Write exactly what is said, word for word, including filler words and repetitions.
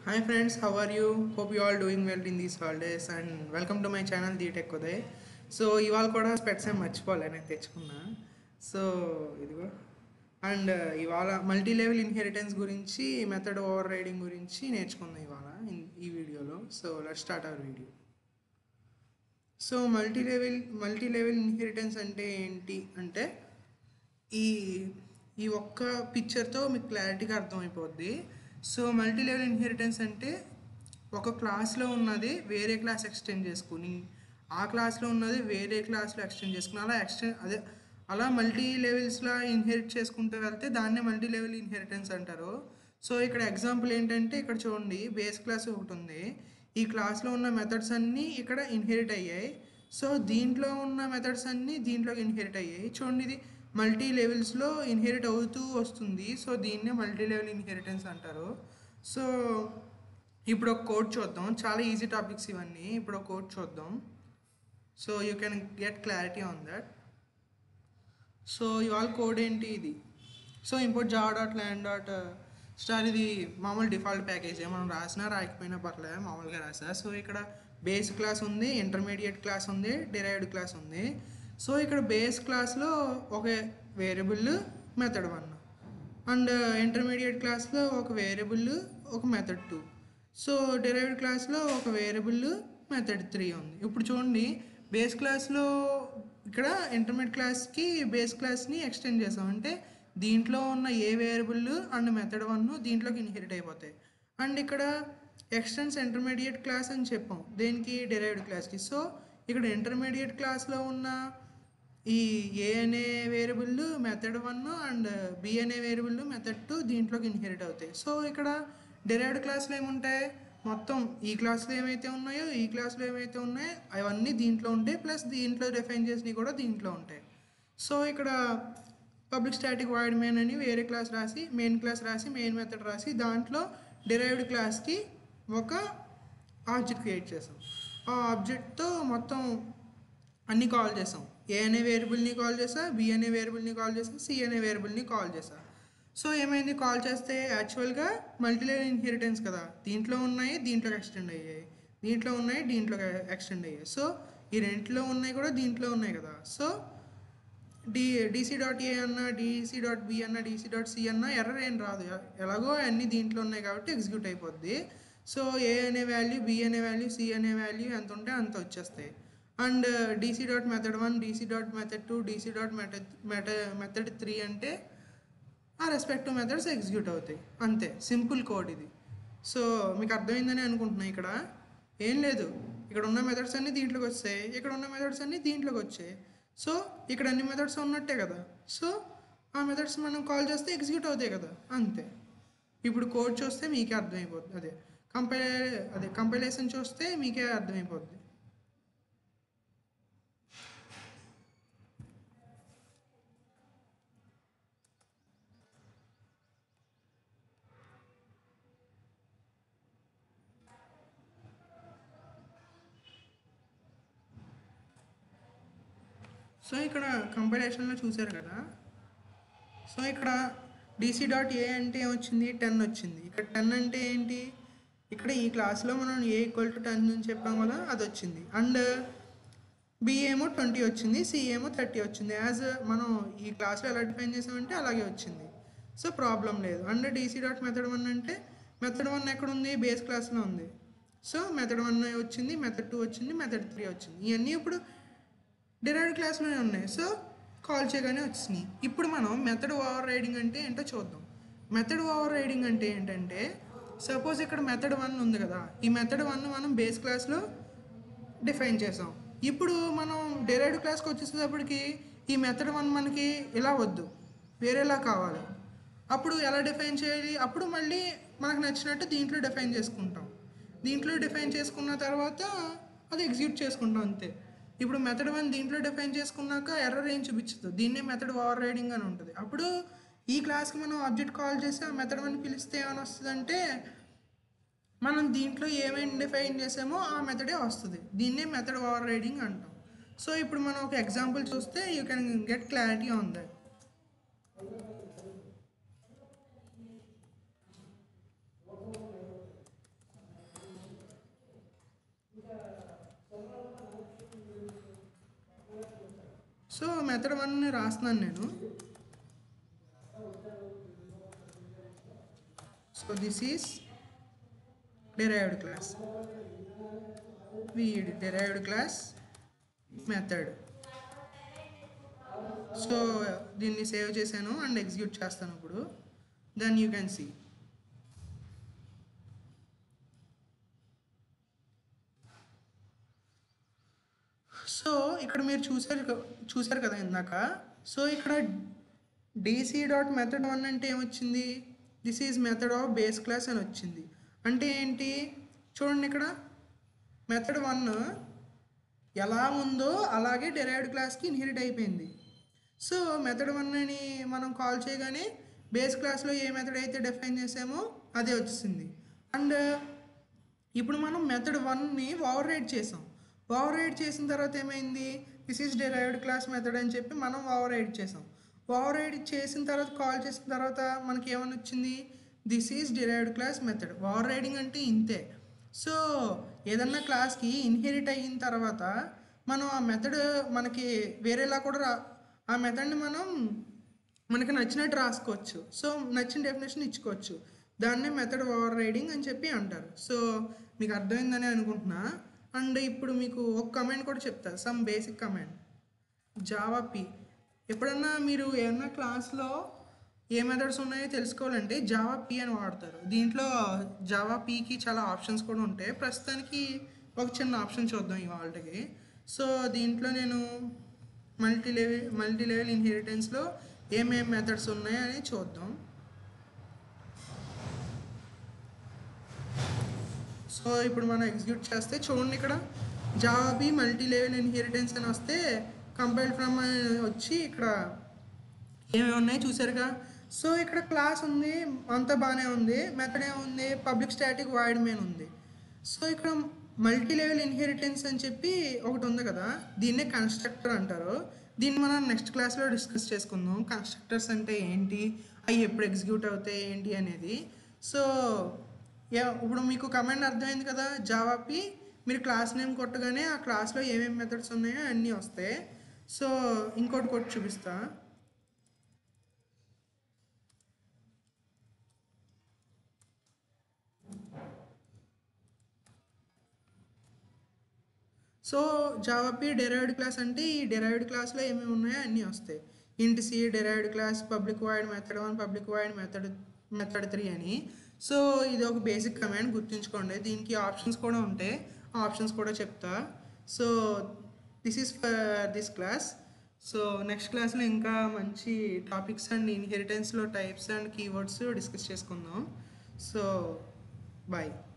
Hi friends, how are you? Hope you all doing well in these holidays and welcome to my channel The Tech Uday. So ఇవాళ కూడా స్పెట్స్ ఏం మర్చిపోలే నేను తెచ్చుకున్నా. So ఇదిగో and ఇవాళ multi level inheritance గురించి method overriding గురించి నేర్చుకుందాం ఇవాళ ఈ వీడియోలో. So let's start our video. So multi level multi level inheritance అంటే ఏంటి అంటే ఈ ఈ ఒక్క పిక్చర్తో మీకు క్లారిటీగా అర్థమైపోద్ది. సో మల్టీ లెవెల్ ఇన్హెరిటెన్స్ అంటే ఒక క్లాస్లో ఉన్నది వేరే క్లాస్ ఎక్స్టెండ్ చేసుకుని ఆ క్లాస్లో ఉన్నది వేరే క్లాస్లో ఎక్స్టెండ్ చేసుకుని అలా ఎక్స్టెండ్ అదే అలా మల్టీ లెవెల్స్లో ఇన్హెరిట్ చేసుకుంటూ వెళ్తే దాన్నే మల్టీ లెవెల్ ఇన్హెరిటెన్స్ అంటారు. సో ఇక్కడ ఎగ్జాంపుల్ ఏంటంటే ఇక్కడ చూడండి, బేస్ క్లాస్ ఒకటి ఉంది. ఈ క్లాస్లో ఉన్న మెథడ్స్ అన్నీ ఇక్కడ ఇన్హెరిట్ అయ్యాయి. సో దీంట్లో ఉన్న మెథడ్స్ అన్నీ దీంట్లోకి ఇన్హెరిట్ అయ్యాయి. చూడండి, ఇది మల్టీ లెవెల్స్లో ఇన్హెరిట్ అవుతూ వస్తుంది. సో దీన్నే మల్టీ లెవెల్ ఇన్హెరిటెన్స్ అంటారు. సో ఇప్పుడు ఒక కోడ్ చూద్దాం. చాలా ఈజీ టాపిక్స్ ఇవన్నీ. ఇప్పుడు ఒక కోడ్ చూద్దాం. So you can get clarity on that. So ఇవాళ కోడ్ ఏంటి ఇది. So import Java dot lang dot star ఇది మామూలు డిఫాల్ట్ ప్యాకేజే, మనం రాసినా రాయకపోయినా పర్లేదు, మామూలుగా రాసా. సో ఇక్కడ బేస్ క్లాస్ ఉంది, ఇంటర్మీడియట్ క్లాస్ ఉంది, డిరైవ్డ్ క్లాస్ ఉంది. సో ఇక్కడ బేస్ క్లాస్లో ఒక variable method one and intermediate క్లాస్లో ఒక వేరియబుల్ ఒక మెథడ్ టూ. సో డిరైవ్డ్ క్లాస్లో ఒక వేరియబుల్ మెథడ్ త్రీ ఉంది. ఇప్పుడు చూడండి, బేస్ క్లాస్లో ఇక్కడ ఇంటర్మీడియట్ క్లాస్కి బేస్ క్లాస్ని ఎక్స్టెండ్ చేసాం అంటే దీంట్లో ఉన్న A variable and method one దీంట్లోకి ఇన్హెరిట్ అయిపోతాయి. అండ్ ఇక్కడ ఎక్స్టెన్స్ ఇంటర్మీడియట్ క్లాస్ అని చెప్పాం దేనికి, డిరైవ్డ్ క్లాస్కి. సో ఇక్కడ ఇంటర్మీడియట్ క్లాస్లో ఉన్న ఈ ఏ అనే variable method one and B అనే వేరియబుల్ మెథడ్ టూ దీంట్లోకి ఇన్హెరిట్ అవుతాయి. సో ఇక్కడ డిరైవ్డ్ క్లాస్లో ఏముంటాయి, మొత్తం ఈ క్లాస్లో ఏమైతే ఉన్నాయో ఈ క్లాస్లో ఏమైతే ఉన్నాయో అవన్నీ దీంట్లో ఉంటాయి, ప్లస్ దీంట్లో డిఫైన్ చేసినవి కూడా దీంట్లో ఉంటాయి. సో ఇక్కడ పబ్లిక్ స్టాటిక్ వాయిడ్ మెయిన్ అని వేరే క్లాస్ రాసి మెయిన్ క్లాస్ రాసి మెయిన్ మెథడ్ రాసి దాంట్లో డిరైవ్డ్ క్లాస్కి ఒక ఆబ్జెక్ట్ క్రియేట్ చేసాం. ఆ ఆబ్జెక్ట్తో మొత్తం అన్నీ కాల్ చేసాం. ఏ అనే వేరియబుల్ని కాల్ చేసా, బి అనే వేరియబుల్ని కాల్ చేసా, సి అనే వేరియబుల్ని కాల్ చేసా. సో ఏమైంది, కాల్ చేస్తే యాక్చువల్గా మల్టీ లెవెల్ ఇన్హెరిటెన్స్ కదా, దీంట్లో ఉన్నాయి దీంట్లోకి ఎక్స్టెండ్ అయ్యాయి, దీంట్లో ఉన్నాయి దీంట్లోకి ఎక్స్టెండ్ అయ్యాయి. సో ఈ రెంట్లో ఉన్నాయి కూడా దీంట్లో ఉన్నాయి కదా. So D DC dot A అన్న డీసీ డాట్ బి అన్న డీసీ డాట్ సి అన్న ఎర్రర్ ఏం రాదు, ఎలాగో అన్నీ దీంట్లో ఉన్నాయి కాబట్టి ఎగ్జిక్యూట్ అయిపోద్ది. సో ఏ అనే వాల్యూ, బి అనే వాల్యూ, సి అనే వాల్యూ ఎంత ఉంటే అంత వచ్చేస్తాయి. And DC dot method one, DC dot method two, DC dot method method method three అంటే ఆ రెస్పెక్టివ్ మెథడ్స్ ఎగ్జిక్యూట్ అవుతాయి. అంతే, సింపుల్ కోడ్ ఇది. సో మీకు అర్థమైందని అనుకుంటున్నాను. ఇక్కడ ఏం లేదు, ఇక్కడ ఉన్న మెథడ్స్ అన్నీ దీంట్లోకి వచ్చాయి, ఇక్కడ ఉన్న మెథడ్స్ అన్నీ దీంట్లోకి వచ్చాయి. సో ఇక్కడ అన్ని మెథడ్స్ ఉన్నట్టే కదా. సో ఆ మెథడ్స్ మనం కాల్ చేస్తే ఎగ్జిక్యూట్ అవుతాయి కదా, అంతే. ఇప్పుడు కోడ్ చూస్తే మీకే అర్థమైపోద్ది, అదే కంపైల్ అదే కంపైలేషన్ చూస్తే మీకే అర్థమైపోద్ది. సో ఇక్కడ కంపైలేషన్లో చూసారు కదా. సో ఇక్కడ డీసీ డాట్ ఏ అంటే ఏమొచ్చింది, టెన్ వచ్చింది. ఇక్కడ టెన్ అంటే ఏంటి, ఇక్కడ ఈ క్లాస్లో మనం ఏ ఈక్వల్ టు టెన్ అని చెప్పాం కదా, అది వచ్చింది. అండ్ బి ఏమో ట్వంటీ వచ్చింది, సి ఏమో థర్టీ వచ్చింది. యాజ్ మనం ఈ క్లాస్లో ఎలా డిఫైన్ చేసామంటే అలాగే వచ్చింది. సో ప్రాబ్లం లేదు. And DC dot method one అంటే మెథడ్ వన్ ఎక్కడ ఉంది, బేస్ క్లాస్లో ఉంది. సో మెథడ్ వన్ వచ్చింది, మెథడ్ టూ వచ్చింది, మెథడ్ త్రీ వచ్చింది. ఇవన్నీ ఇప్పుడు డిరైవ్డ్ క్లాస్లోనే ఉన్నాయి. సో కాల్ చేయగానే వచ్చినాయి. ఇప్పుడు మనం మెథడ్ ఓవర్ రైడింగ్ అంటే ఏంటో చూద్దాం. మెథడ్ ఓవర్ రైడింగ్ అంటే ఏంటంటే, సపోజ్ ఇక్కడ మెథడ్ వన్ ఉంది కదా, ఈ మెథడ్ వన్ మనం బేస్ క్లాస్లో డిఫైన్ చేసాం. ఇప్పుడు మనం డిరైవ్డ్ క్లాస్కి వచ్చేసేటప్పటికి ఈ మెథడ్ వన్ మనకి ఇలా వద్దు, వేరేలా కావాలి. అప్పుడు ఎలా డిఫైన్ చేయాలి, అప్పుడు మళ్ళీ మనకు నచ్చినట్టు దీంట్లో డిఫైన్ చేసుకుంటాం. దీంట్లో డిఫైన్ చేసుకున్న తర్వాత అది ఎగ్జిక్యూట్ చేసుకుంటాం, అంతే. ఇప్పుడు మెథడ్ వన్ దీంట్లో డిఫైన్ చేసుకున్నాక ఎర్రర్ ఏం చూపించదు, దీన్నే మెథడ్ ఓవర్ రైడింగ్ అని ఉంటుంది. అప్పుడు ఈ క్లాస్కి మనం ఆబ్జెక్ట్ కాల్ చేసి ఆ మెథడ్ వన్ పిలిస్తే ఏమని వస్తుందంటే మనం దీంట్లో ఏమైనా డిఫైన్ చేసామో ఆ మెథడే వస్తుంది. దీన్నే మెథడ్ ఓవర్ రైడింగ్ అంటాం. సో ఇప్పుడు మనం ఒక ఎగ్జాంపుల్ చూస్తే you can get clarity on that. So method one రాస్తున్నాను నేను. So this is derived class, వీడ్ derived class మెథడ్. సో దీన్ని సేవ్ చేశాను అండ్ ఎగ్జిక్యూట్ చేస్తాను ఇప్పుడు. Then you can see. So ఇక్కడ మీరు చూసారు చూసారు కదా ఇందాక. సో ఇక్కడ డీసీ డాట్ మెథడ్ వన్ అంటే ఏమొచ్చింది, this is method of base class అని వచ్చింది. అంటే ఏంటి చూడండి, ఇక్కడ మెథడ్ వన్ ఎలా ఉందో అలాగే డెరైవ్డ్ క్లాస్కి ఇన్హెరిట్ అయిపోయింది. సో మెథడ్ వన్ అని మనం కాల్ చేయగానే బేస్ క్లాస్లో ఏ మెథడ్ అయితే డిఫైన్ చేసామో అదే వచ్చింది. అండ్ ఇప్పుడు మనం మెథడ్ వన్ని ఓవర్ రైడ్ చేసాం. ఓవర్ రైడ్ చేసిన తర్వాత ఏమైంది, this is derived class method అని చెప్పి మనం ఓవర్ రైడ్ చేసాం. ఓవర్ రైడ్ చేసిన తర్వాత కాల్ చేసిన తర్వాత మనకి ఏమని వచ్చింది, this is derived class method. Overriding అంటే ఇంతే. సో ఏదన్నా క్లాస్కి ఇన్హెరిట్ అయిన తర్వాత మనం ఆ మెథడ్ మనకి వేరేలా కూడా రా ఆ మెథడ్ని మనం మనకి నచ్చినట్టు రాసుకోవచ్చు. సో నచ్చిన డెఫినేషన్ ఇచ్చుకోవచ్చు. దాన్నే మెథడ్ ఓవర్ రైడింగ్ అని చెప్పి అంటారు. సో మీకు అర్థమైందని అనుకుంటున్నా. అండ్ ఇప్పుడు మీకు ఒక కమాండ్ కూడా చెప్తా, సమ్ బేసిక్ కమాండ్, జావాప్. ఎప్పుడన్నా మీరు ఏమన్నా క్లాస్లో ఏ మెథడ్స్ ఉన్నాయో తెలుసుకోవాలంటే జావాప్ అని వాడతారు. దీంట్లో జావాప్కి చాలా ఆప్షన్స్ కూడా ఉంటాయి. ప్రస్తుతానికి ఒక చిన్న ఆప్షన్ చూద్దాం ఇవాళకి. సో దీంట్లో నేను మల్టీ లెవెల్ మల్టీ లెవెల్ ఇన్హెరిటెన్స్లో ఏమేమి మెథడ్స్ ఉన్నాయో అని చూద్దాం. సో ఇప్పుడు మనం ఎగ్జిక్యూట్ చేస్తే చూడండి, ఇక్కడ జావాబీ మల్టీ లెవెల్ ఇన్హెరిటెన్స్ అని వస్తే కంపైల్ ఫ్రమ్ వచ్చి ఇక్కడ ఏమేమి ఉన్నాయో చూసారుగా. సో ఇక్కడ క్లాస్ ఉంది, అంతా బాగానే ఉంది. మెథడ్ ఏముంది, పబ్లిక్ స్టాటిక్ వాయిడ్ మెయిన్ ఉంది. సో ఇక్కడ మల్టీ లెవెల్ ఇన్హెరిటెన్స్ అని చెప్పి ఒకటి ఉంది కదా, దీన్నే కన్స్ట్రక్టర్ అంటారు. దీన్ని మనం నెక్స్ట్ క్లాస్లో డిస్కస్ చేసుకుందాం. కన్స్ట్రక్టర్స్ అంటే ఏంటి, అవి ఎప్పుడు ఎగ్జిక్యూట్ అవుతాయి ఏంటి అనేది. సో ఇప్పుడు మీకు కమాండ్ అర్థమైంది కదా. జావాపి మీరు క్లాస్ నేమ్ కొట్టగానే ఆ క్లాస్లో ఏమేమి మెథడ్స్ ఉన్నాయో అన్నీ వస్తాయి. సో ఇంకోటి కొట్టి చూపిస్తా. సో జావాపి డెరైవ్డ్ క్లాస్ అంటే ఈ డెరైవ్డ్ క్లాస్లో ఏమేమి ఉన్నాయో అన్నీ వస్తాయి. Int C derived class public void method one public void method method three అని. సో ఇది ఒక బేసిక్ కమాండ్, గుర్తుంచుకోండి. దీనికి ఆప్షన్స్ కూడా ఉంటాయి, ఆ ఆప్షన్స్ కూడా చెప్తా. So this is for this class. So next క్లాస్లో ఇంకా మంచి టాపిక్స్ అండ్ ఇన్హెరిటెన్స్లో టైప్స్ అండ్ కీవర్డ్స్ డిస్కస్ చేసుకుందాం. So bye.